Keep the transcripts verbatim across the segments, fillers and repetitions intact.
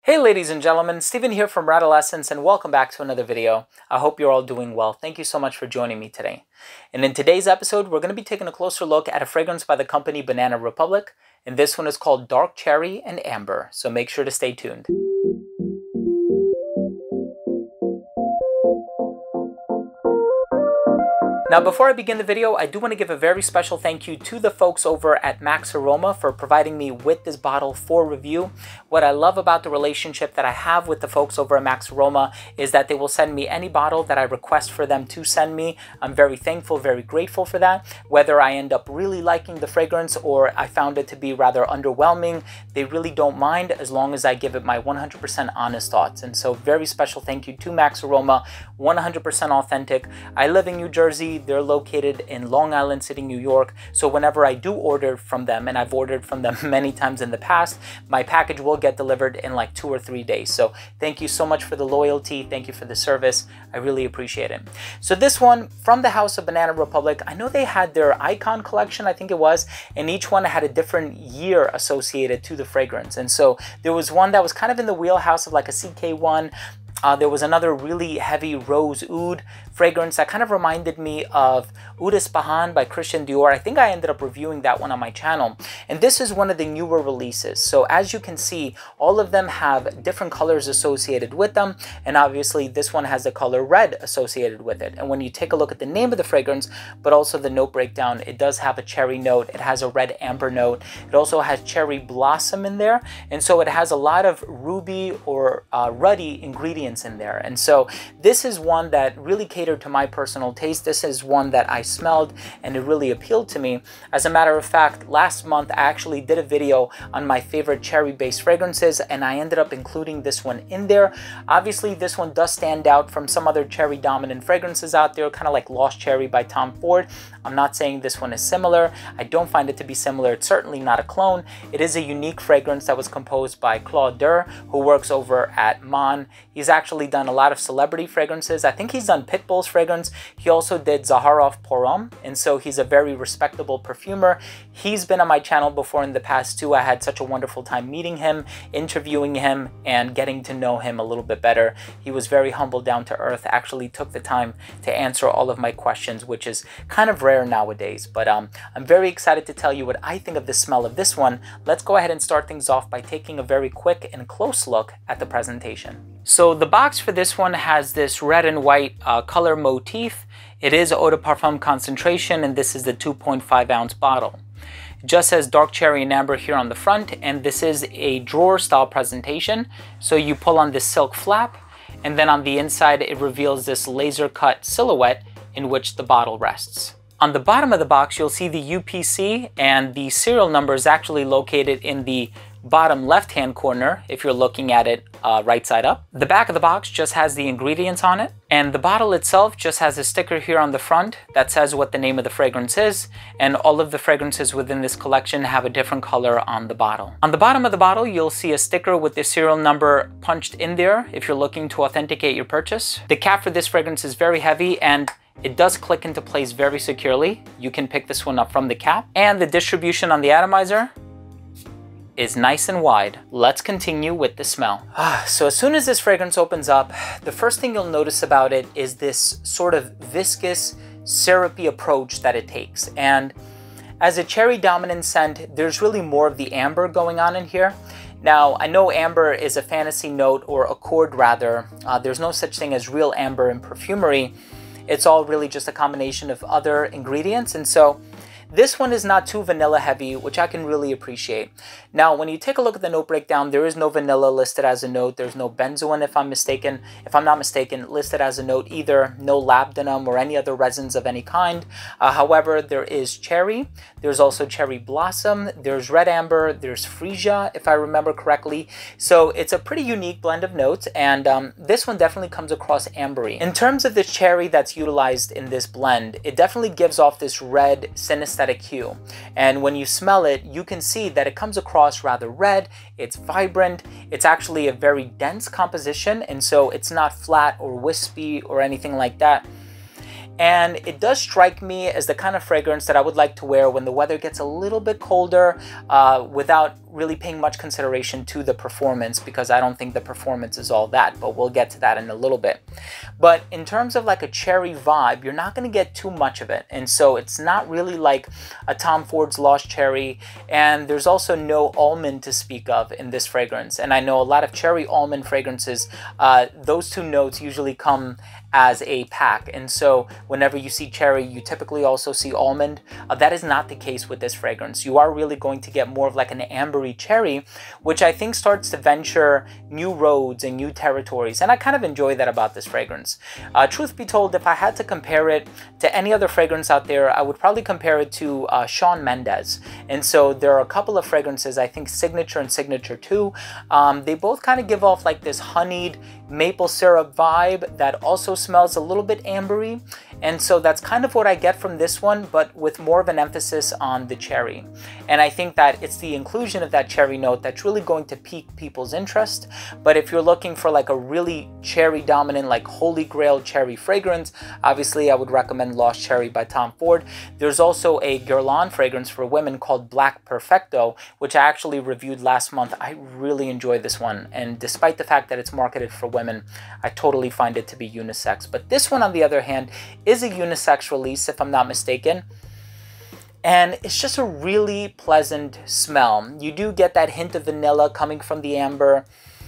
Hey ladies and gentlemen, Steven here from Radolescence and welcome back to another video. I hope you're all doing well. Thank you so much for joining me today. And in today's episode, we're going to be taking a closer look at a fragrance by the company Banana Republic. And this one is called Dark Cherry and Amber. So make sure to stay tuned. Now, before I begin the video, I do want to give a very special thank you to the folks over at Max Aroma for providing me with this bottle for review. What I love about the relationship that I have with the folks over at Max Aroma is that they will send me any bottle that I request for them to send me. I'm very thankful, very grateful for that. Whether I end up really liking the fragrance or I found it to be rather underwhelming, they really don't mind as long as I give it my one hundred percent honest thoughts. And so very special thank you to Max Aroma, one hundred percent authentic. I live in New Jersey. They're located in Long Island City, New York. So whenever I do order from them, and I've ordered from them many times in the past, my package will get delivered in like two or three days. So thank you so much for the loyalty. Thank you for the service. I really appreciate it. So this one from the House of Banana Republic, I know they had their Icon collection, I think it was, and each one had a different year associated to the fragrance. And so there was one that was kind of in the wheelhouse of like a C K one. Uh, there was another really heavy rose oud fragrance that kind of reminded me of Oud Ispahan by Christian Dior. I think I ended up reviewing that one on my channel. And this is one of the newer releases. So as you can see, all of them have different colors associated with them. And obviously this one has the color red associated with it. And when you take a look at the name of the fragrance, but also the note breakdown, it does have a cherry note. It has a red amber note. It also has cherry blossom in there. And so it has a lot of ruby or uh, ruddy ingredients in there. And so this is one that really catered to my personal taste. This is one that I smelled and it really appealed to me. As a matter of fact, last month I actually did a video on my favorite cherry based fragrances and I ended up including this one in there. Obviously this one does stand out from some other cherry dominant fragrances out there, kind of like Lost Cherry by Tom Ford. I'm not saying this one is similar. I don't find it to be similar. It's certainly not a clone. It is a unique fragrance that was composed by Claude Durr, who works over at Mon. He's actually done a lot of celebrity fragrances. I think he's done Pitbull's fragrance. He also did Zaharoff Pour-Homme, and so he's a very respectable perfumer. He's been on my channel before in the past too. I had such a wonderful time meeting him, interviewing him, and getting to know him a little bit better. He was very humble, down to earth, actually took the time to answer all of my questions, which is kind of rare nowadays. But um, I'm very excited to tell you what I think of the smell of this one. Let's go ahead and start things off by taking a very quick and close look at the presentation. So the box for this one has this red and white uh, color motif. It is eau de parfum concentration, and this is the two point five ounce bottle. It just says Dark Cherry and Amber here on the front, and this is a drawer style presentation. So you pull on this silk flap, and then on the inside it reveals this laser cut silhouette in which the bottle rests. On the bottom of the box, you'll see the U P C, and the serial number is actually located in the bottom left-hand corner if you're looking at it uh, right side up. The back of the box just has the ingredients on it, and the bottle itself just has a sticker here on the front that says what the name of the fragrance is, and all of the fragrances within this collection have a different color on the bottle. On the bottom of the bottle, you'll see a sticker with the serial number punched in there if you're looking to authenticate your purchase. The cap for this fragrance is very heavy, and it does click into place very securely. You can pick this one up from the cap. And the distribution on the atomizer is nice and wide. Let's continue with the smell. So as soon as this fragrance opens up, the first thing you'll notice about it is this sort of viscous, syrupy approach that it takes. And as a cherry dominant scent, there's really more of the amber going on in here. Now, I know amber is a fantasy note, or accord rather. Uh, there's no such thing as real amber in perfumery. It's all really just a combination of other ingredients. And so this one is not too vanilla heavy, which I can really appreciate. Now, when you take a look at the note breakdown, there is no vanilla listed as a note. There's no benzoin, if I'm mistaken, if I'm not mistaken, listed as a note either. No labdanum or any other resins of any kind. Uh, however, there is cherry. There's also cherry blossom. There's red amber. There's freesia, if I remember correctly. So it's a pretty unique blend of notes, and um, this one definitely comes across ambery. In terms of the cherry that's utilized in this blend, it definitely gives off this red, sinister hue, and when you smell it, you can see that it comes across rather red. It's vibrant. It's actually a very dense composition, and so it's not flat or wispy or anything like that. And it does strike me as the kind of fragrance that I would like to wear when the weather gets a little bit colder, uh, without really paying much consideration to the performance, because I don't think the performance is all that, but we'll get to that in a little bit. But in terms of like a cherry vibe, you're not going to get too much of it. And so it's not really like a Tom Ford's Lost Cherry, and there's also no almond to speak of in this fragrance. And I know a lot of cherry almond fragrances, uh, those two notes usually come as a pack, and so whenever you see cherry, you typically also see almond. Uh, that is not the case with this fragrance. You are really going to get more of like an ambery cherry, which I think starts to venture new roads and new territories, and I kind of enjoy that about this fragrance. Uh, truth be told, if I had to compare it to any other fragrance out there, I would probably compare it to uh, Shawn Mendes. And so there are a couple of fragrances, I think Signature and Signature two, um, they both kind of give off like this honeyed maple syrup vibe that also smells a little bit ambery, and so that's kind of what I get from this one, but with more of an emphasis on the cherry. And I think that it's the inclusion of that cherry note that's really going to pique people's interest. But if you're looking for like a really cherry dominant, like holy grail cherry fragrance, obviously I would recommend Lost Cherry by Tom Ford. There's also a Guerlain fragrance for women called Black Perfecto, which I actually reviewed last month. I really enjoy this one, and despite the fact that it's marketed for women, I totally find it to be unisex. But this one, on the other hand, is a unisex release, if I'm not mistaken. And it's just a really pleasant smell. You do get that hint of vanilla coming from the amber.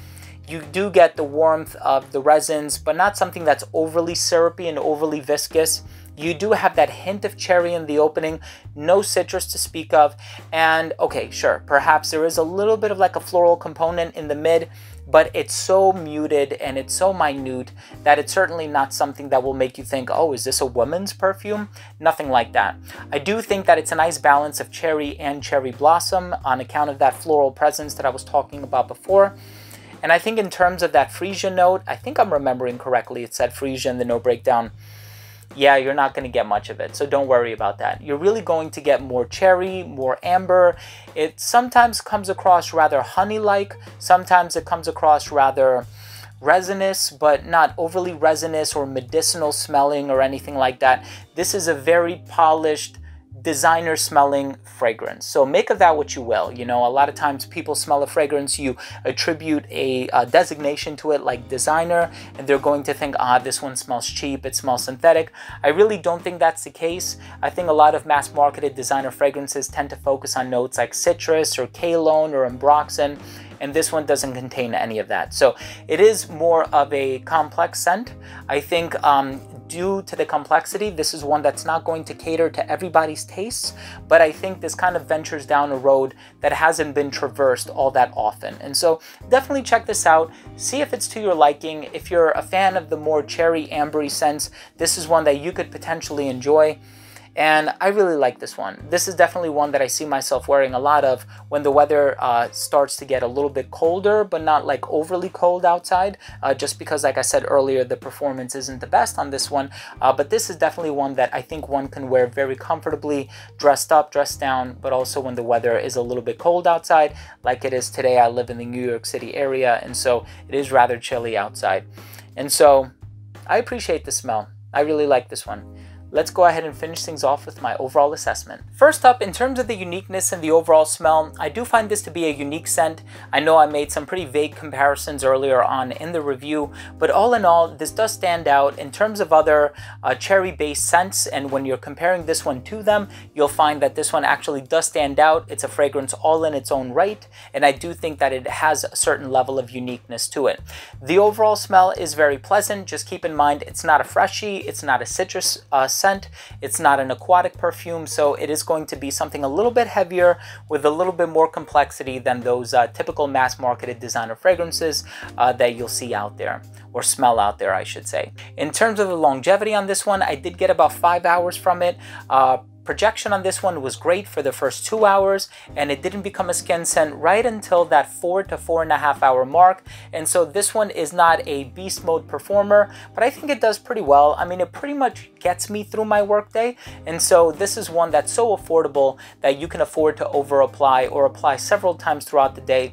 You do get the warmth of the resins, but not something that's overly syrupy and overly viscous. You do have that hint of cherry in the opening, no citrus to speak of. And okay, sure, perhaps there is a little bit of like a floral component in the mid, but it's so muted and it's so minute that it's certainly not something that will make you think, oh, is this a woman's perfume? Nothing like that. I do think that it's a nice balance of cherry and cherry blossom on account of that floral presence that I was talking about before. And I think in terms of that freesia note, I think I'm remembering correctly, it said freesia in the note breakdown. Yeah, you're not going to get much of it, so don't worry about that. You're really going to get more cherry, more amber. It sometimes comes across rather honey-like. Sometimes it comes across rather resinous, but not overly resinous or medicinal smelling or anything like that. This is a very polished, designer smelling fragrance. So make of that what you will. You know, a lot of times people smell a fragrance, you attribute a, a designation to it like designer, and they're going to think, ah, this one smells cheap, it smells synthetic. I really don't think that's the case. I think a lot of mass marketed designer fragrances tend to focus on notes like citrus or kalone or ambroxan, and this one doesn't contain any of that. So it is more of a complex scent. I think um, due to the complexity, this is one that's not going to cater to everybody's tastes, but I think this kind of ventures down a road that hasn't been traversed all that often. And so definitely check this out, see if it's to your liking. If you're a fan of the more cherry ambery scents, this is one that you could potentially enjoy. And I really like this one. This is definitely one that I see myself wearing a lot of when the weather uh, starts to get a little bit colder, but not like overly cold outside, uh, just because, like I said earlier, the performance isn't the best on this one. Uh, but this is definitely one that I think one can wear very comfortably, dressed up, dressed down, but also when the weather is a little bit cold outside, like it is today. I live in the New York City area, and so it is rather chilly outside. And so I appreciate the smell. I really like this one. Let's go ahead and finish things off with my overall assessment. First up, in terms of the uniqueness and the overall smell, I do find this to be a unique scent. I know I made some pretty vague comparisons earlier on in the review, but all in all, this does stand out in terms of other uh, cherry-based scents, and when you're comparing this one to them, you'll find that this one actually does stand out. It's a fragrance all in its own right, and I do think that it has a certain level of uniqueness to it. The overall smell is very pleasant. Just keep in mind, it's not a freshie, it's not a citrus uh, scent, it's not an aquatic perfume, so it is going to be something a little bit heavier with a little bit more complexity than those uh, typical mass marketed designer fragrances uh, that you'll see out there, or smell out there, I should say. In terms of the longevity on this one, I did get about five hours from it. Uh, Projection on this one was great for the first two hours, and it didn't become a skin scent right until that four to four and a half hour mark. And so this one is not a beast mode performer, but I think it does pretty well. I mean, it pretty much gets me through my workday, and so this is one that's so affordable that you can afford to over apply or apply several times throughout the day.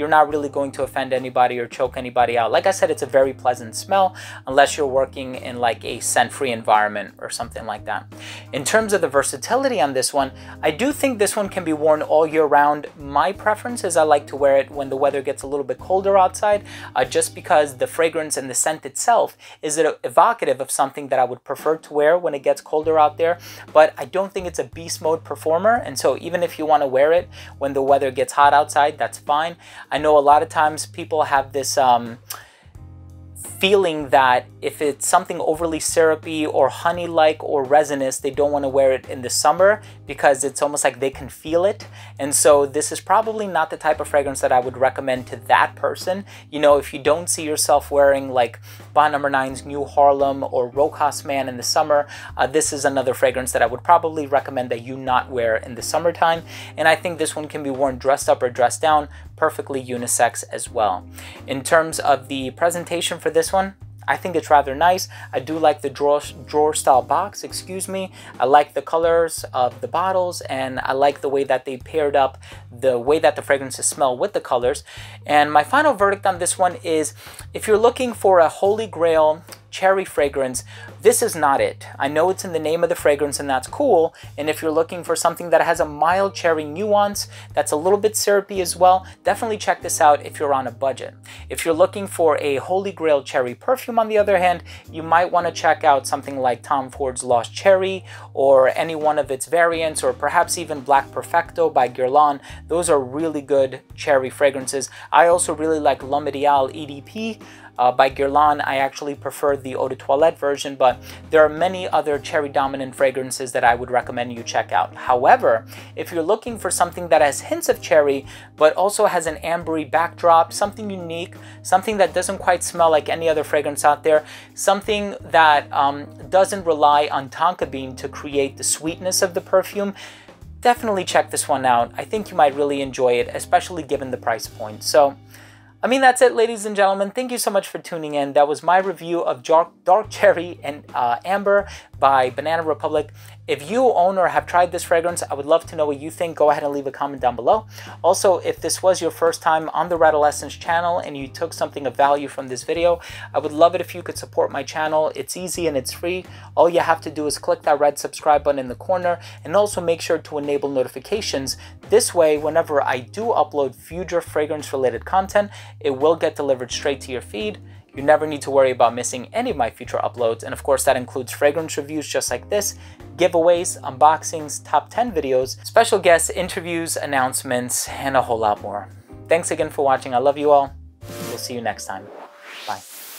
you're not really going to offend anybody or choke anybody out. Like I said, it's a very pleasant smell unless you're working in like a scent-free environment or something like that. In terms of the versatility on this one, I do think this one can be worn all year round. My preference is I like to wear it when the weather gets a little bit colder outside, uh, just because the fragrance and the scent itself is evocative of something that I would prefer to wear when it gets colder out there. But I don't think it's a beast mode performer, and so even if you want to wear it when the weather gets hot outside, that's fine. I know a lot of times people have this um, feeling that if it's something overly syrupy or honey-like or resinous, they don't want to wear it in the summer because it's almost like they can feel it. And so this is probably not the type of fragrance that I would recommend to that person. You know, if you don't see yourself wearing like Bond Number nine's New Harlem or Rojas Man in the summer, uh, this is another fragrance that I would probably recommend that you not wear in the summertime. And I think this one can be worn dressed up or dressed down, perfectly unisex as well. In terms of the presentation for this one, I think it's rather nice. I do like the drawer, drawer style box, excuse me. I like the colors of the bottles, and I like the way that they paired up the way that the fragrances smell with the colors. And my final verdict on this one is, if you're looking for a holy grail cherry fragrance, this is not it. I know it's in the name of the fragrance and that's cool, and if you're looking for something that has a mild cherry nuance that's a little bit syrupy as well, definitely check this out if you're on a budget. If you're looking for a holy grail cherry perfume, on the other hand, you might want to check out something like Tom Ford's Lost Cherry or any one of its variants, or perhaps even Black Perfecto by Guerlain. Those are really good cherry fragrances. I also really like L'Homme Ideal E D P Uh, by Guerlain. I actually prefer the Eau de Toilette version, but there are many other cherry dominant fragrances that I would recommend you check out. However, if you're looking for something that has hints of cherry, but also has an ambery backdrop, something unique, something that doesn't quite smell like any other fragrance out there, something that um, doesn't rely on tonka bean to create the sweetness of the perfume, definitely check this one out. I think you might really enjoy it, especially given the price point. So, I mean, that's it, ladies and gentlemen. Thank you so much for tuning in. That was my review of Dark, Dark Cherry and uh, Amber by Banana Republic. If you own or have tried this fragrance, I would love to know what you think. Go ahead and leave a comment down below. Also, if this was your first time on the Radolescence channel and you took something of value from this video, I would love it if you could support my channel. It's easy and it's free. All you have to do is click that red subscribe button in the corner, and also make sure to enable notifications. This way, whenever I do upload future fragrance related content, it will get delivered straight to your feed. You never need to worry about missing any of my future uploads, and of course that includes fragrance reviews just like this, giveaways, unboxings, top ten videos, special guests, interviews, announcements, and a whole lot more. Thanks again for watching. I love you all. We'll see you next time. Bye.